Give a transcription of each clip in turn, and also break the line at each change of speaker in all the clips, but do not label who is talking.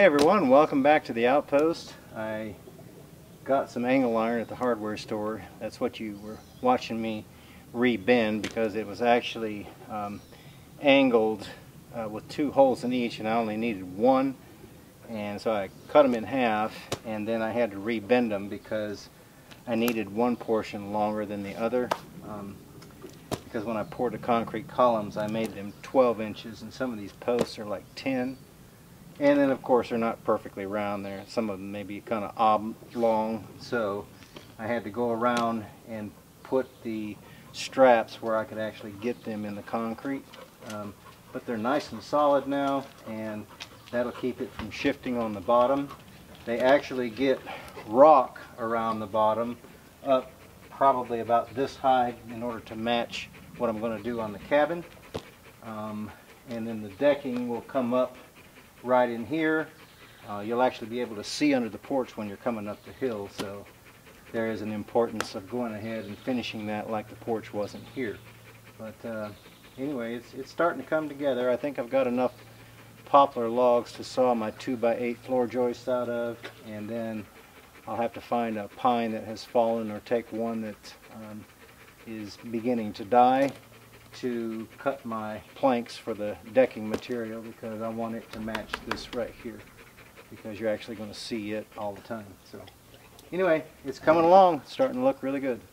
Hey everyone, welcome back to the Outpost. I got some angle iron at the hardware store. That's what you were watching me re-bend, because it was actually angled with two holes in each and I only needed one, and so I cut them in half and then I had to re-bend them because I needed one portion longer than the other, because when I poured the concrete columns I made them 12 inches and some of these posts are like 10. And then of course they're not perfectly round there. Some of them may be kind of oblong, so I had to go around and put the straps where I could actually get them in the concrete. But they're nice and solid now, and that'll keep it from shifting on the bottom. They actually get rock around the bottom, up probably about this high, in order to match what I'm going to do on the cabin. And then the decking will come up right in here. You'll actually be able to see under the porch when you're coming up the hill, so there is an importance of going ahead and finishing that like the porch wasn't here. But anyway, it's starting to come together. I think I've got enough poplar logs to saw my 2x8 floor joist out of, and then I'll have to find a pine that has fallen or take one that is beginning to die to cut my planks for the decking material, because I want it to match this right here, because you're actually going to see it all the time. So anyway, it's coming along. It's starting to look really good.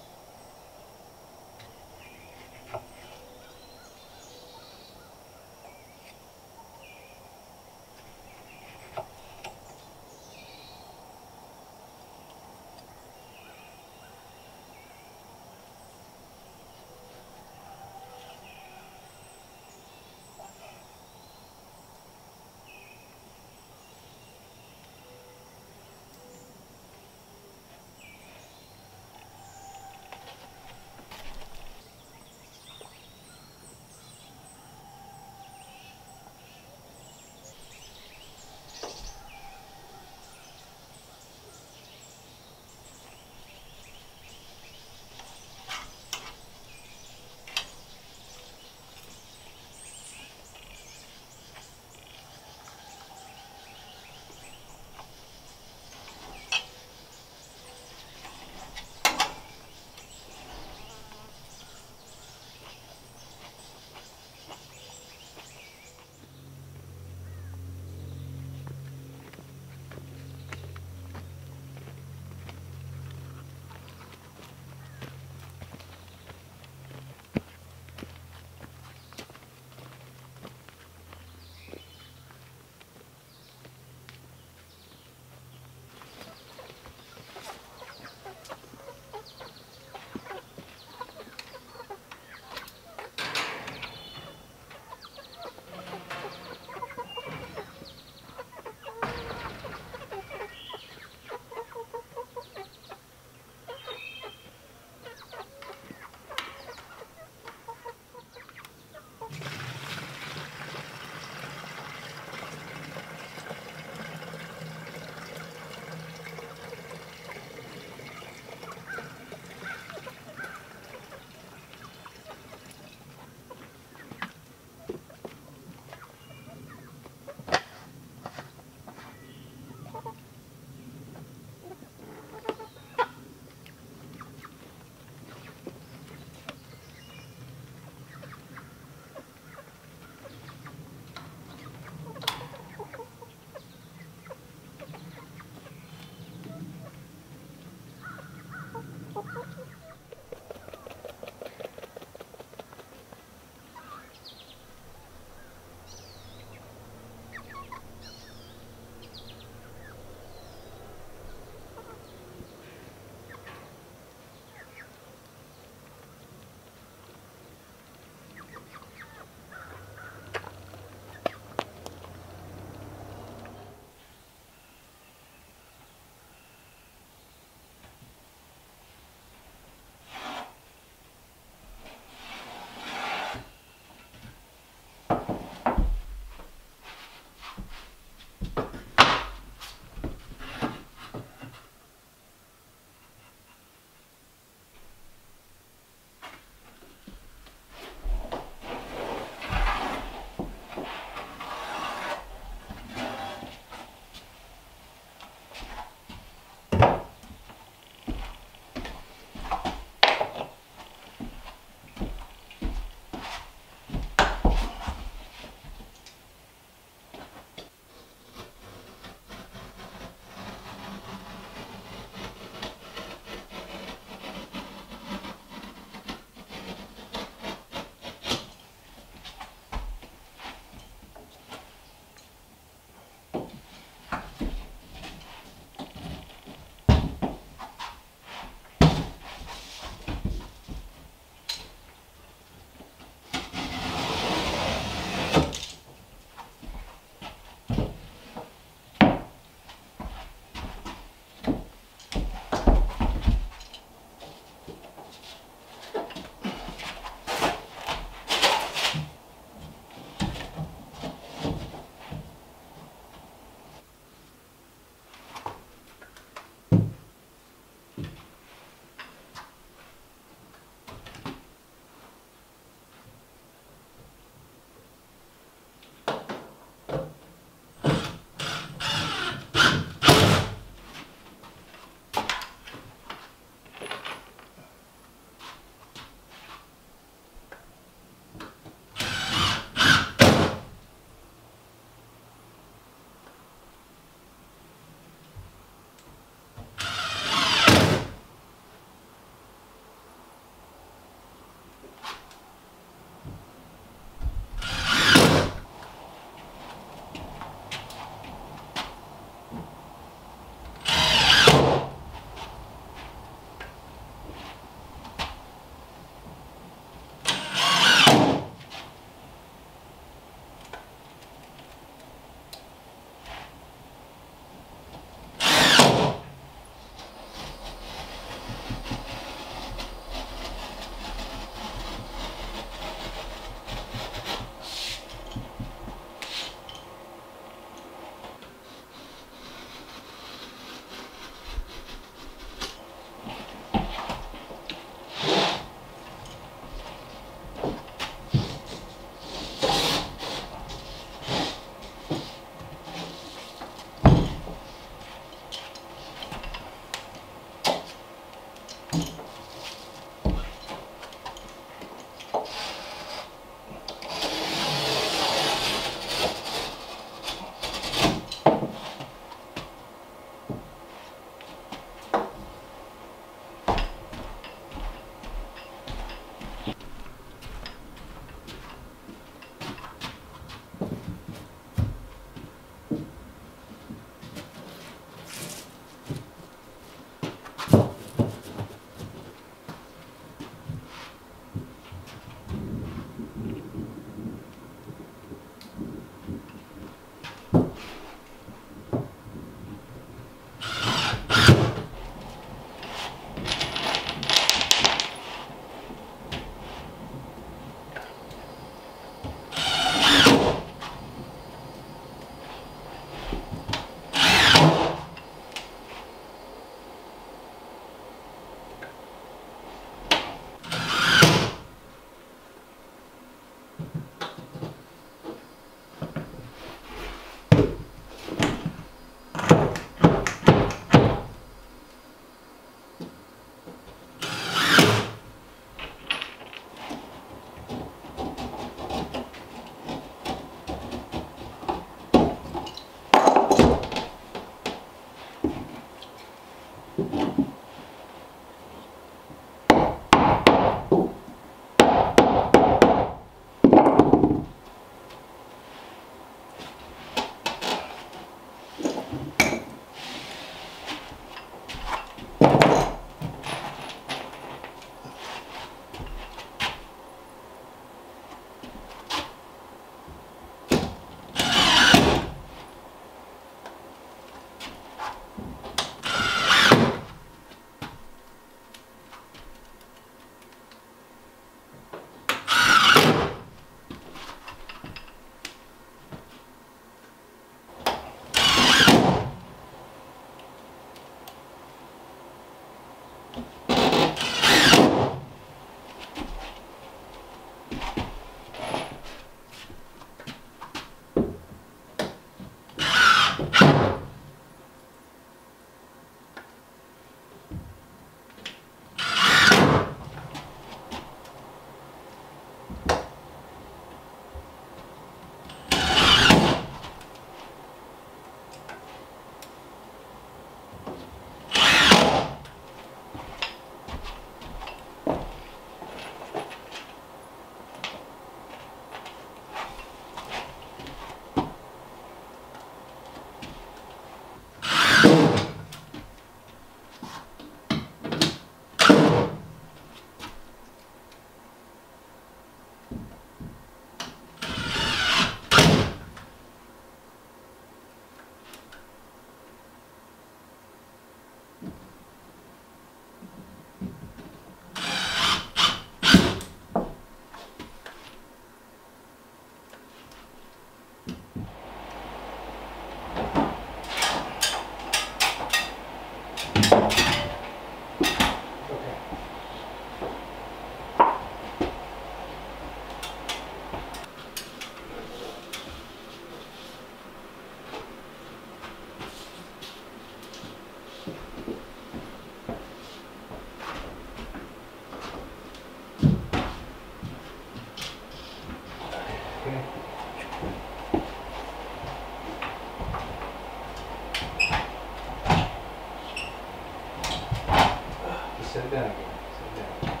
Set it down again. Set it down.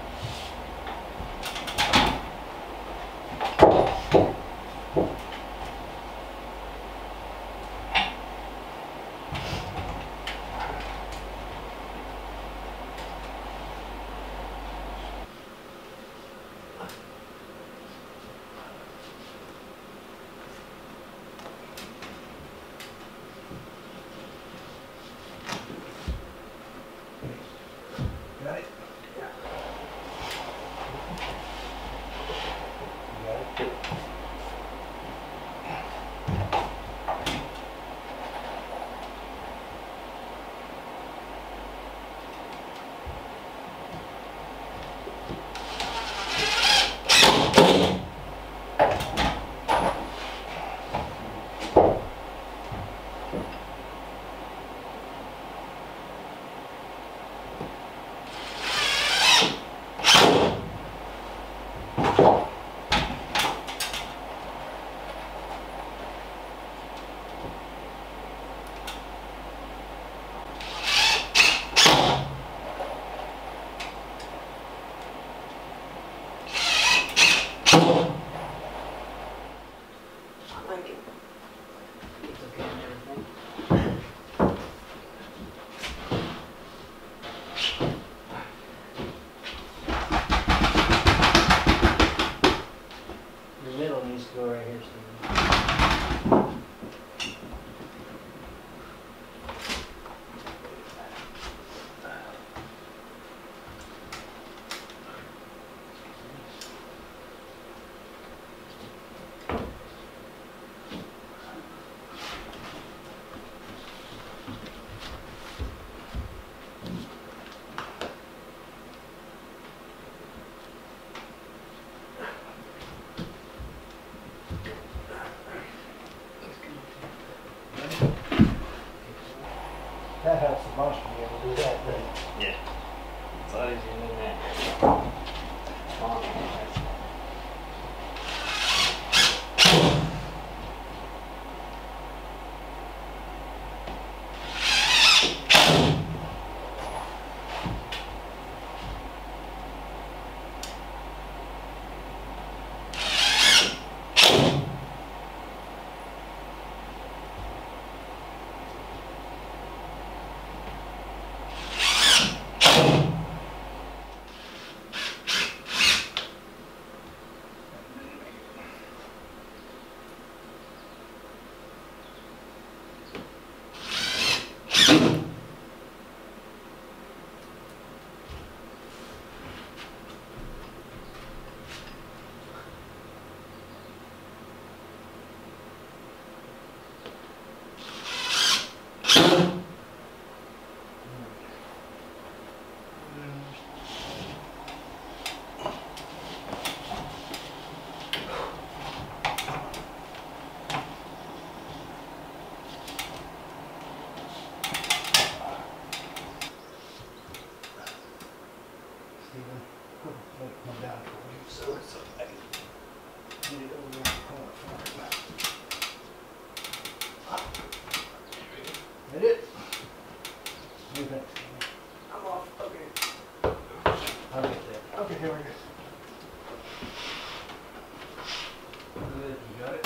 Got it? Yeah. You got it? Your middle needs to go right here, Steve. That helps a bunch to be able to do that, doesn't it?
Yeah. It's a lot easier than that.
Let it come down for you, so it's okay. Get it over there in the corner for you. Hit it? Move it. I'm off. Okay. I'll get that. Okay, here we go. Good, you got it?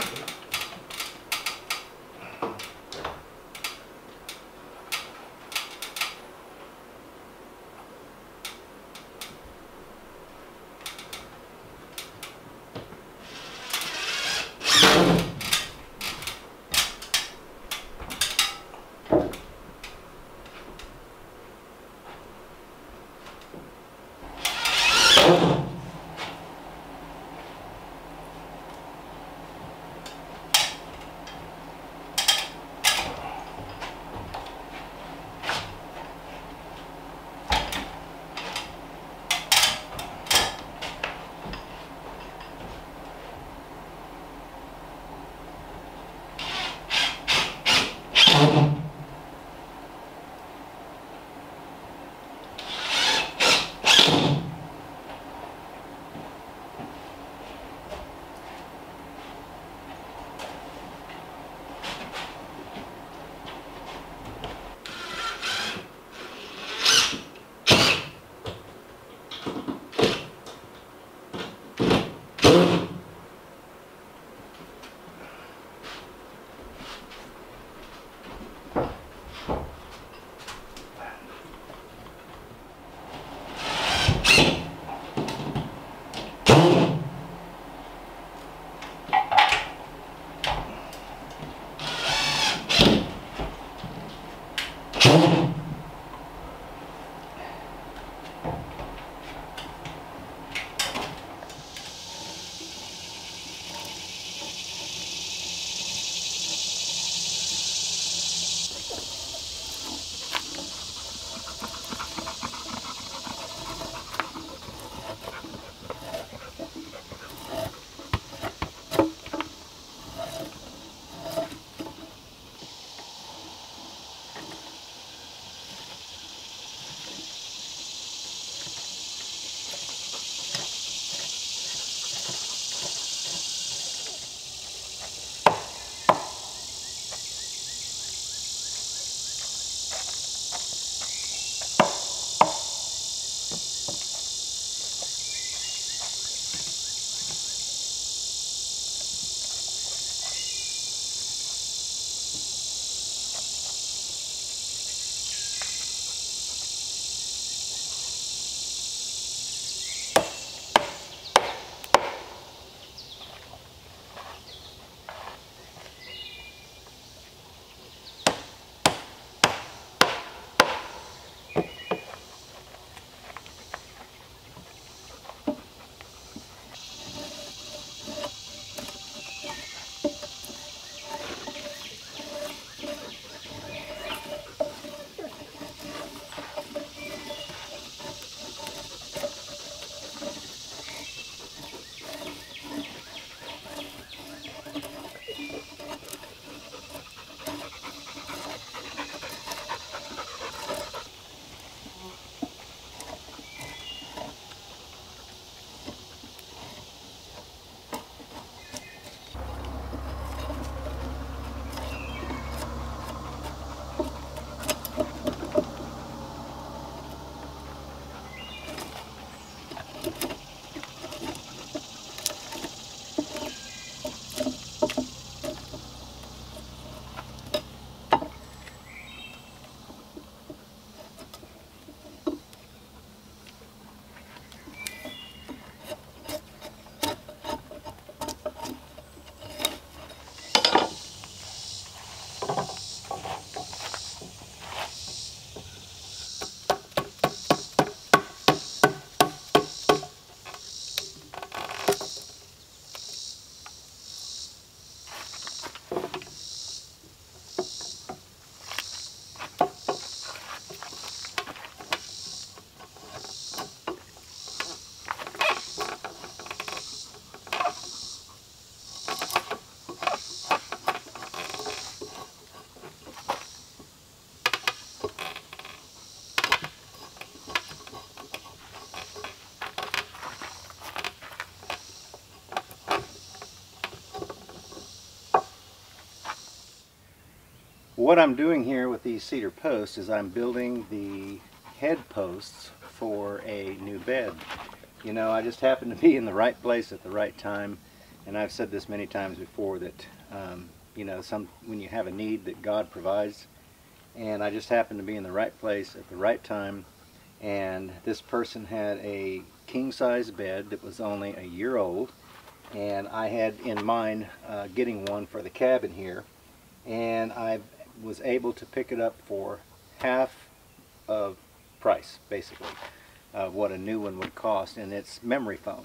What I'm doing here with these cedar posts is I'm building the head posts for a new bed. You know, I just happen to be in the right place at the right time, and I've said this many times before that you know, when you have a need, that God provides, and I just happened to be in the right place at the right time. And this person had a king-size bed that was only a year old, and I had in mind getting one for the cabin here, and I was able to pick it up for half of price, basically, of what a new one would cost, and it's memory foam.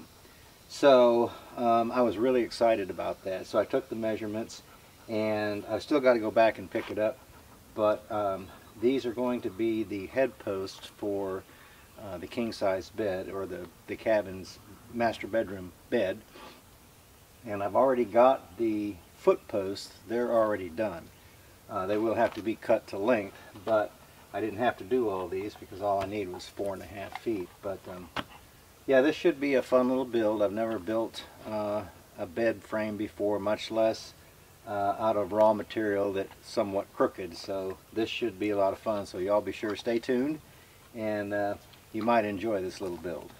So I was really excited about that. So I took the measurements, and I've still got to go back and pick it up, but these are going to be the head posts for the king-size bed, or the cabin's master bedroom bed. And I've already got the foot posts, they're already done. They will have to be cut to length, but I didn't have to do all these because all I need was 4.5 feet. But yeah, this should be a fun little build. I've never built a bed frame before, much less out of raw material that's somewhat crooked. So this should be a lot of fun. So y'all be sure to stay tuned, and you might enjoy this little build.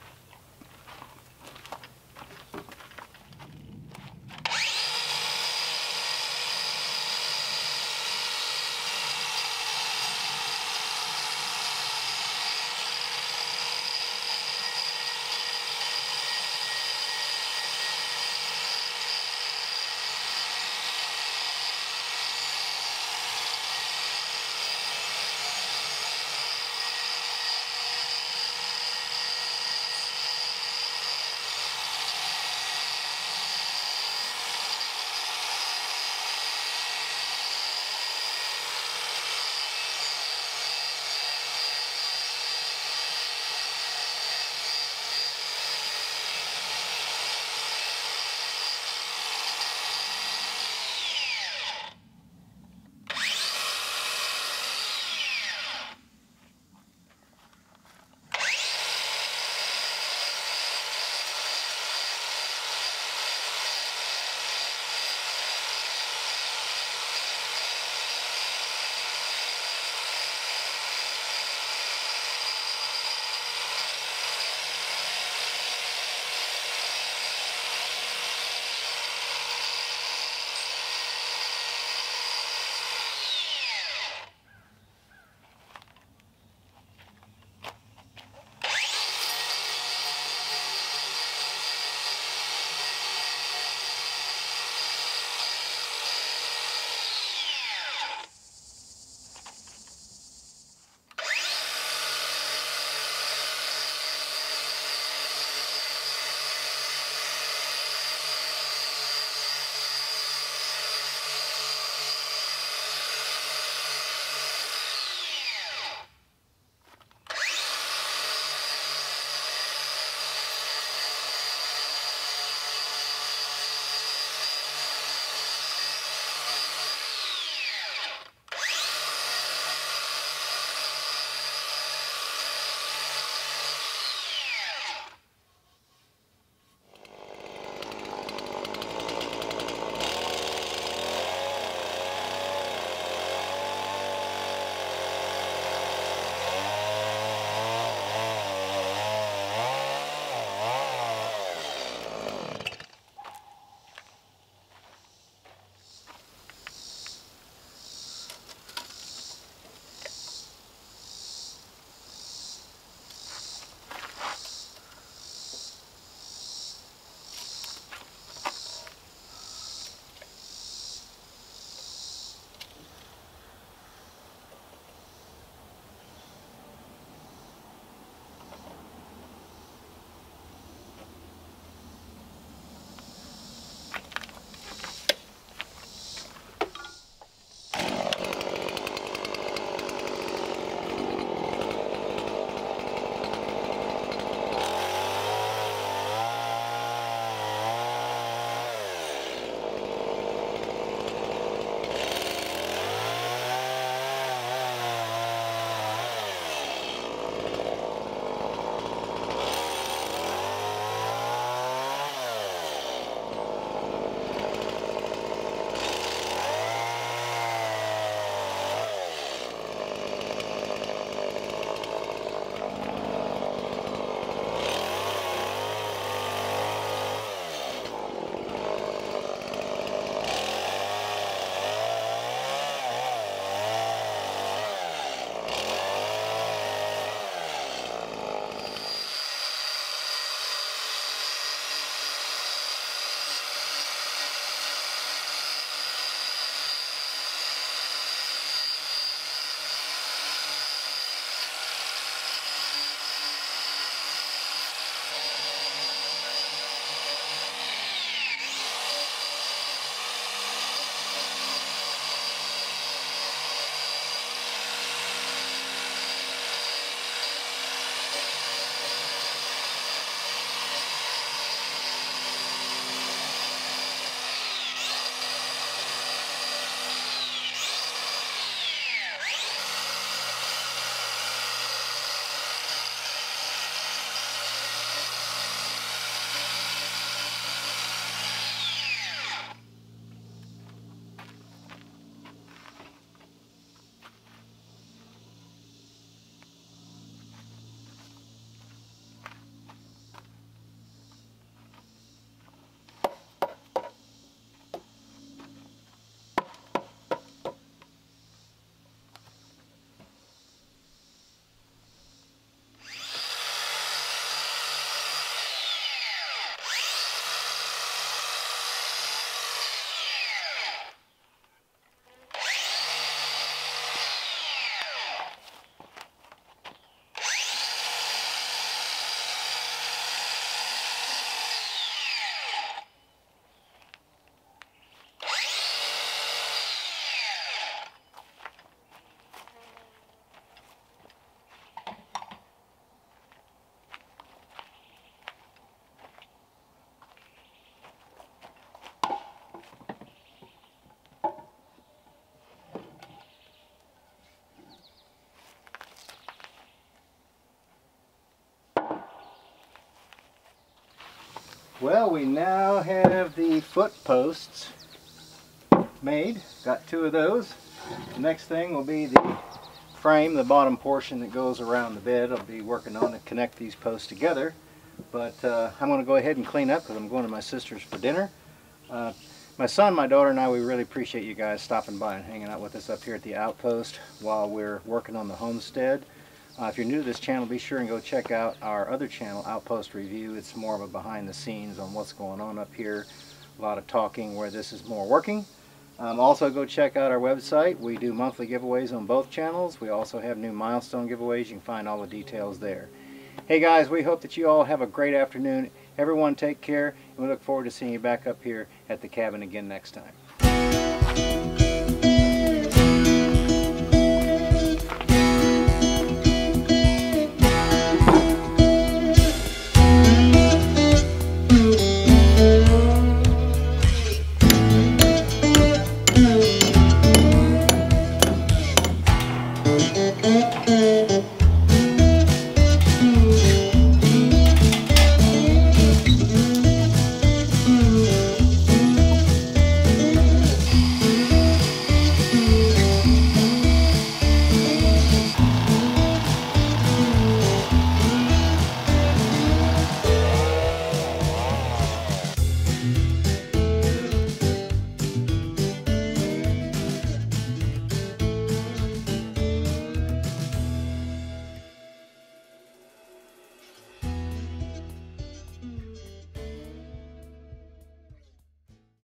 Well, we now have the foot posts made. Got 2 of those. The next thing will be the frame, the bottom portion that goes around the bed. I'll be working on to connect these posts together. But I'm going to go ahead and clean up because I'm going to my sister's for dinner. My son, my daughter, and I, we really appreciate you guys stopping by and hanging out with us up here at the Outpost while we're working on the homestead. If you're new to this channel, be sure and go check out our other channel, Outpost Review. It's more of a behind the scenes on what's going on up here. A lot of talking where this is more working. Also go check out our website. We do monthly giveaways on both channels. We also have new milestone giveaways. You can find all the details there. Hey guys, we hope that you all have a great afternoon. Everyone take care, and we look forward to seeing you back up here at the cabin again next time.